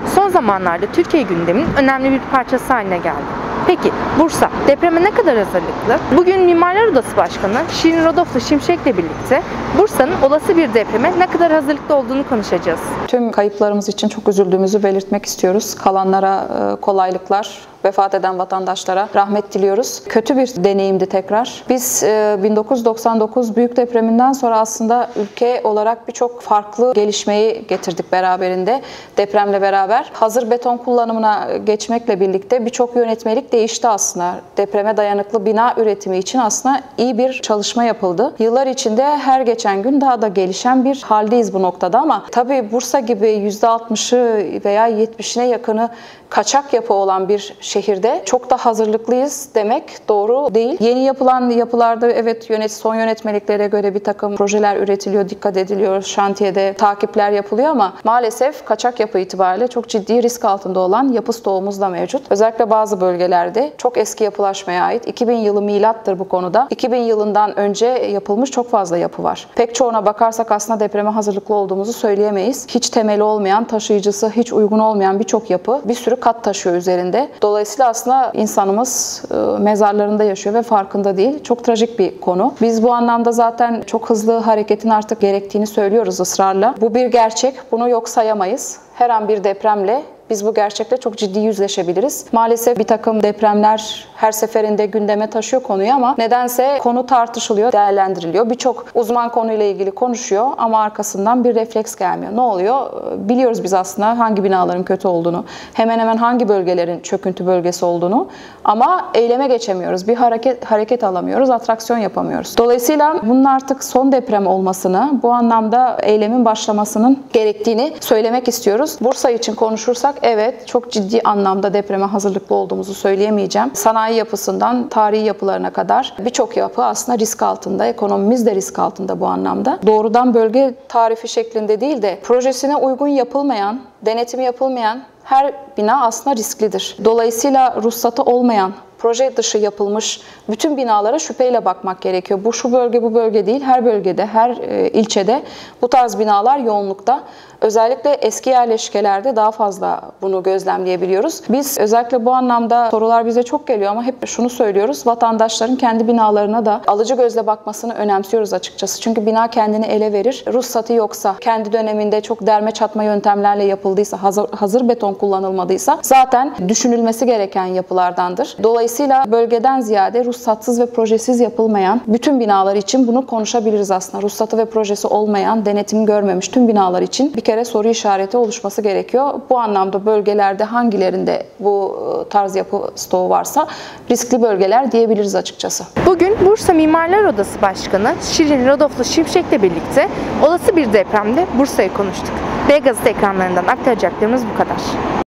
son zamanlarda Türkiye gündeminin önemli bir parçası haline geldi. Peki Bursa depreme ne kadar hazırlıklı? Bugün Mimarlar Odası Başkanı Şirin Rodoflu Şimşek'le birlikte Bursa'nın olası bir depreme ne kadar hazırlıklı olduğunu konuşacağız. Tüm kayıplarımız için çok üzüldüğümüzü belirtmek istiyoruz. Kalanlara kolaylıklar, vefat eden vatandaşlara rahmet diliyoruz. Kötü bir deneyimdi tekrar. Biz 1999 büyük depreminden sonra aslında ülke olarak birçok farklı gelişmeyi getirdik beraberinde. Depremle beraber hazır beton kullanımına geçmekle birlikte birçok yönetmelik değişti aslında. Depreme dayanıklı bina üretimi için aslında iyi bir çalışma yapıldı. Yıllar içinde her geçen gün daha da gelişen bir haldeyiz bu noktada ama tabii Bursa gibi %60'ı veya %70'ine yakını kaçak yapı olan bir şehirde çok da hazırlıklıyız demek doğru değil. Yeni yapılan yapılarda evet son yönetmeliklere göre bir takım projeler üretiliyor, dikkat ediliyor, şantiyede takipler yapılıyor ama maalesef kaçak yapı itibariyle çok ciddi risk altında olan yapı stoğumuz da mevcut. Özellikle bazı bölgelerde çok eski yapılaşmaya ait 2000 yılı milattır bu konuda. 2000 yılından önce yapılmış çok fazla yapı var. Pek çoğuna bakarsak aslında depreme hazırlıklı olduğumuzu söyleyemeyiz. Hiç temeli olmayan, taşıyıcısı hiç uygun olmayan birçok yapı bir sürü kat taşıyor üzerinde. Dolayısıyla aslında insanımız mezarlarında yaşıyor ve farkında değil. Çok trajik bir konu. Biz bu anlamda zaten çok hızlı hareketin artık gerektiğini söylüyoruz ısrarla. Bu bir gerçek. Bunu yok sayamayız. Her an bir depremle biz bu gerçekle çok ciddi yüzleşebiliriz. Maalesef bir takım depremler her seferinde gündeme taşıyor konuyu ama nedense konu tartışılıyor, değerlendiriliyor. Birçok uzman konuyla ilgili konuşuyor ama arkasından bir refleks gelmiyor. Ne oluyor? Biliyoruz biz aslında hangi binaların kötü olduğunu, hemen hemen hangi bölgelerin çöküntü bölgesi olduğunu ama eyleme geçemiyoruz. Bir hareket alamıyoruz, atraksiyon yapamıyoruz. Dolayısıyla bunun artık son deprem olmasını, bu anlamda eylemin başlamasının gerektiğini söylemek istiyoruz. Bursa için konuşursak evet, çok ciddi anlamda depreme hazırlıklı olduğumuzu söyleyemeyeceğim. Sanayi yapısından tarihi yapılarına kadar birçok yapı aslında risk altında, ekonomimiz de risk altında bu anlamda. Doğrudan bölge tarifi şeklinde değil de projesine uygun yapılmayan, denetimi yapılmayan her bina aslında risklidir. Dolayısıyla ruhsatı olmayan, proje dışı yapılmış bütün binalara şüpheyle bakmak gerekiyor. Bu şu bölge bu bölge değil, her bölgede, her ilçede bu tarz binalar yoğunlukta. Özellikle eski yerleşkelerde daha fazla bunu gözlemleyebiliyoruz. Biz özellikle bu anlamda sorular bize çok geliyor ama hep şunu söylüyoruz. Vatandaşların kendi binalarına da alıcı gözle bakmasını önemsiyoruz açıkçası. Çünkü bina kendini ele verir. Ruhsatı yoksa, kendi döneminde çok derme çatma yöntemlerle yapıldıysa, hazır beton kullanılmadıysa zaten düşünülmesi gereken yapılardandır. Dolayısıyla bölgeden ziyade ruhsatsız ve projesiz yapılmayan bütün binalar için bunu konuşabiliriz aslında. Ruhsatı ve projesi olmayan, denetim görmemiş tüm binalar için bir kere soru işareti oluşması gerekiyor. Bu anlamda bölgelerde hangilerinde bu tarz yapı stoğu varsa riskli bölgeler diyebiliriz açıkçası. Bugün Bursa Mimarlar Odası Başkanı Şirin Rodoflu Şimşek'le birlikte olası bir depremde Bursa'yı konuştuk. B Gazete ekranlarından aktaracaklarımız bu kadar.